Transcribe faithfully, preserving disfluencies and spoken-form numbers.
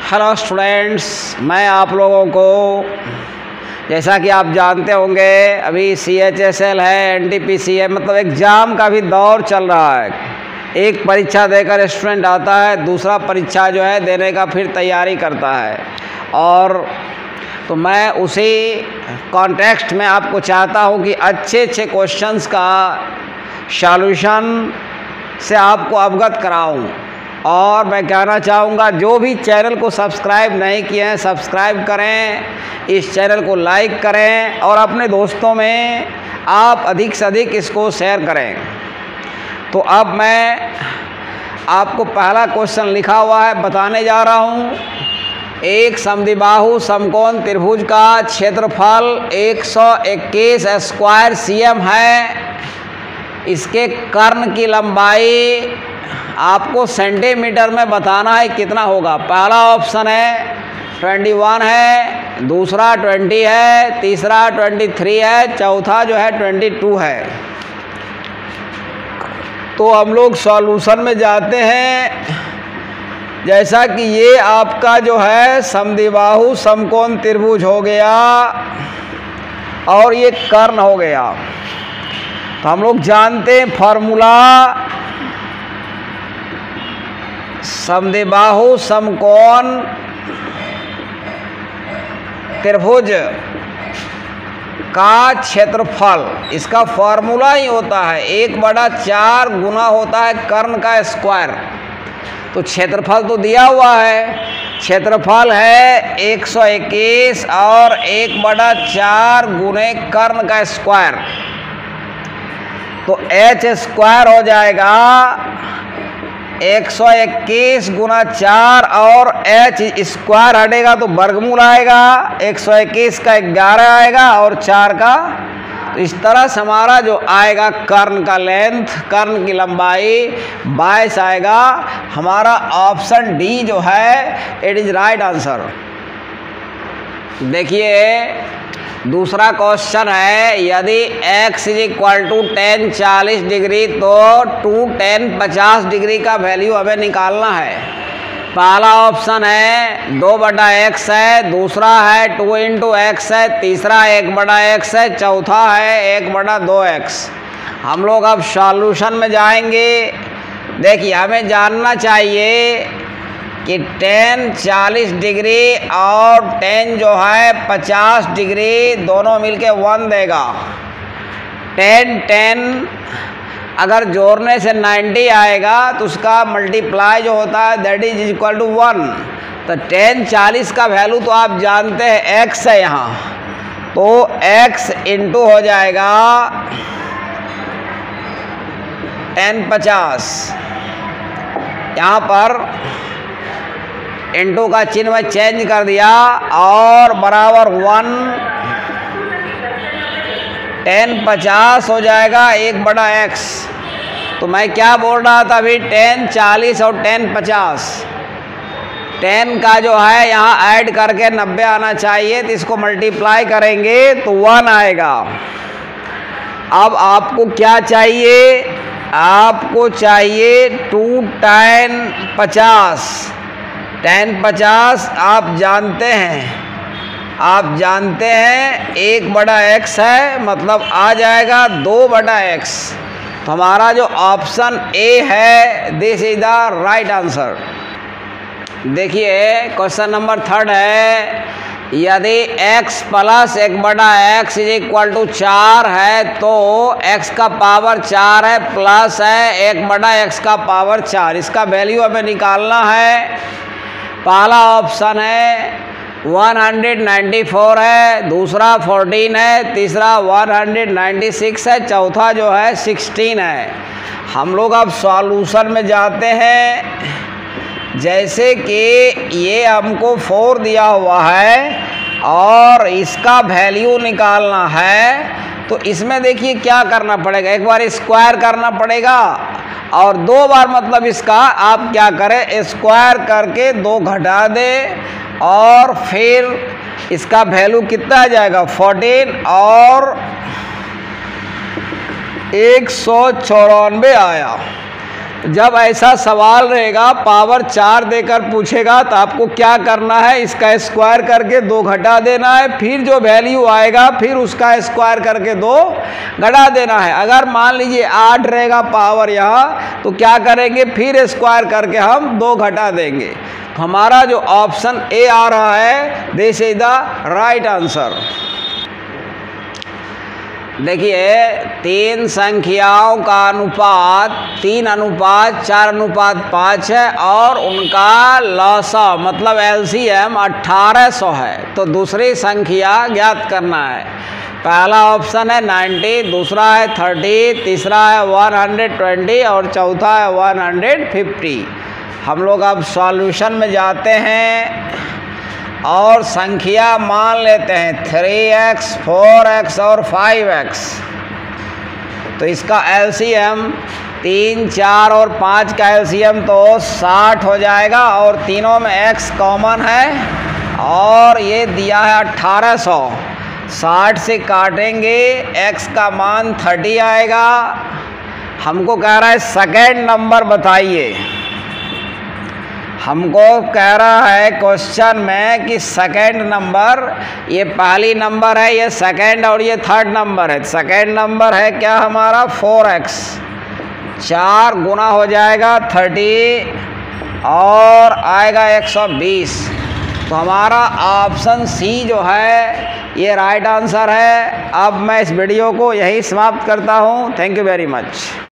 Hello students, मैं आप लोगों को जैसा कि आप जानते होंगे अभी सी एच एस एल है, एन टी पी सी है, मतलब एग्ज़ाम का भी दौर चल रहा है। एक परीक्षा देकर स्टूडेंट आता है, दूसरा परीक्षा जो है देने का फिर तैयारी करता है। और तो मैं उसी कॉन्टेक्स्ट में आपको चाहता हूँ कि अच्छे अच्छे क्वेश्चंस का सॉल्यूशन से आपको अवगत कराऊँ। और मैं कहना चाहूँगा जो भी चैनल को सब्सक्राइब नहीं किए हैं सब्सक्राइब करें, इस चैनल को लाइक करें और अपने दोस्तों में आप अधिक से अधिक इसको शेयर करें। तो अब मैं आपको पहला क्वेश्चन लिखा हुआ है बताने जा रहा हूँ। एक समद्विबाहु समकोण त्रिभुज का क्षेत्रफल एक सौ इक्कीस स्क्वायर सी एम है। इसके कर्ण की लंबाई आपको सेंटीमीटर में बताना है कितना होगा। पहला ऑप्शन है इक्कीस है, दूसरा बीस है, तीसरा तेईस है, चौथा जो है बाईस है। तो हम लोग सॉल्यूशन में जाते हैं। जैसा कि ये आपका जो है समद्विबाहु समकोण त्रिभुज हो गया और ये कर्ण हो गया। तो हम लोग जानते हैं फॉर्मूला समद्विबाहु समकोण त्रिभुज का क्षेत्रफल, इसका फॉर्मूला ही होता है एक बटा चार गुना होता है कर्ण का स्क्वायर। तो क्षेत्रफल तो दिया हुआ है, क्षेत्रफल है एक सौ इक्कीस और एक बटा चार गुने कर्ण का स्क्वायर। तो एच स्क्वायर हो जाएगा एक सौ इक्कीस गुना चार और एच स्क्वायर हटेगा तो वर्गमूल आएगा। एक सौ इक्कीस का ग्यारह आएगा और चार का, तो इस तरह से हमारा जो आएगा कर्ण का लेंथ, कर्ण की लंबाई बाईस आएगा। हमारा ऑप्शन डी जो है इट इज राइट आंसर। देखिए दूसरा क्वेश्चन है, यदि x is equal to tan चालीस डिग्री तो टू टेन पचास डिग्री का वैल्यू हमें निकालना है। पहला ऑप्शन है दो बटा एक्स है, दूसरा है टू इंटू एक्स है, तीसरा एक बटा एक्स है, चौथा है एक बटा दो एक्स। हम लोग अब सॉल्यूशन में जाएंगे। देखिए हमें जानना चाहिए कि टेन चालीस डिग्री और टेन जो है पचास डिग्री दोनों मिलके वन देगा। टेन टेन अगर जोड़ने से नाइन्टी आएगा तो उसका मल्टीप्लाई जो होता है that is equal to one. तो टेन चालीस का वैल्यू तो आप जानते हैं एक्स है यहाँ, तो एक्स इंटू हो जाएगा टेन पचास। यहाँ पर इंटू का चिन्ह में चेंज कर दिया और बराबर वन। टेन पचास हो जाएगा एक बड़ा एक्स। तो मैं क्या बोल रहा था अभी, टेन चालीस और टेन पचास, टेन का जो है यहाँ ऐड करके नब्बे आना चाहिए, तो इसको मल्टीप्लाई करेंगे तो वन आएगा। अब आपको क्या चाहिए, आपको चाहिए टू टेन पचास। टेन पचास आप जानते हैं आप जानते हैं एक बड़ा एक्स है, मतलब आ जाएगा दो बटा एक्स। तो हमारा जो ऑप्शन ए है this is the right answer. देखिए क्वेश्चन नंबर थर्ड है, यदि x प्लस एक बटा एक्स इज इक्वल टू चार है तो x का पावर चार है प्लस है एक बटा एक्स का पावर चार। इसका वैल्यू हमें निकालना है। पहला ऑप्शन है वन हंड्रेड नाइन्टी फोर है, दूसरा फोर्टीन है, तीसरा वन हंड्रेड नाइन्टी सिक्स है, चौथा जो है सिक्सटीन है। हम लोग अब सॉल्यूशन में जाते हैं। जैसे कि ये हमको फोर दिया हुआ है और इसका वैल्यू निकालना है, तो इसमें देखिए क्या करना पड़ेगा, एक बार स्क्वायर करना पड़ेगा और दो बार, मतलब इसका आप क्या करें स्क्वायर करके दो घटा दे और फिर इसका वैल्यू कितना आ जाएगा फोर्टीन और एक सौ चौरानवे आया। जब ऐसा सवाल रहेगा, पावर चार देकर पूछेगा, तो आपको क्या करना है, इसका स्क्वायर करके दो घटा देना है, फिर जो वैल्यू आएगा फिर उसका स्क्वायर करके दो घटा देना है। अगर मान लीजिए आठ रहेगा पावर यहाँ, तो क्या करेंगे, फिर स्क्वायर करके हम दो घटा देंगे। तो हमारा जो ऑप्शन ए आ रहा है, this is the right answer. देखिए, तीन संख्याओं का अनुपात तीन अनुपात चार अनुपात पाँच है और उनका लौसा मतलब एलसीएम अट्ठारह सौ है। तो दूसरी संख्या ज्ञात करना है। पहला ऑप्शन है नब्बे, दूसरा है तीस, तीसरा है एक सौ बीस और चौथा है एक सौ पचास। हम लोग अब सॉल्यूशन में जाते हैं और संख्या मान लेते हैं थ्री एक्स, फोर एक्स और फाइव एक्स। तो इसका एलसीएम तीन, चार और पाँच का एलसीएम तो साठ हो जाएगा और तीनों में एक्स कॉमन है और ये दिया है अट्ठारह सौ। साठ से काटेंगे एक्स का मान तीस आएगा। हमको कह रहा है सेकेंड नंबर बताइए। हमको कह रहा है क्वेश्चन में कि सेकेंड नंबर, ये पहली नंबर है, ये सेकेंड और ये थर्ड नंबर है। सेकेंड नंबर है क्या हमारा फोर एक्स, चार गुना हो जाएगा तीस और आएगा एक सौ बीस। तो हमारा ऑप्शन सी जो है ये राइट आंसर है। अब मैं इस वीडियो को यहीं समाप्त करता हूँ। Thank you very much.